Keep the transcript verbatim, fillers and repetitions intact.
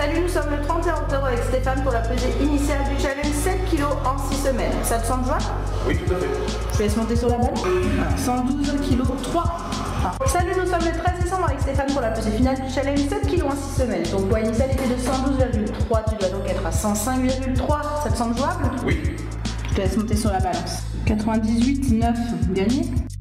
Salut, nous sommes le trente et un octobre avec Stéphane pour la pesée initiale du challenge sept kilos en six semaines. Ça te semble jouable? Oui, tout à fait. Je te laisse monter sur la balle. Voilà, cent douze kilos trois. Ah. Salut, nous sommes le treize décembre avec Stéphane pour la pesée finale du challenge sept kilos en six semaines. Ton poids initial était de cent douze virgule trois, tu dois donc être à cent cinq virgule trois. Ça te semble jouable? Oui. Je te laisse monter sur la balance. quatre-vingt-dix-huit, neuf, gagné.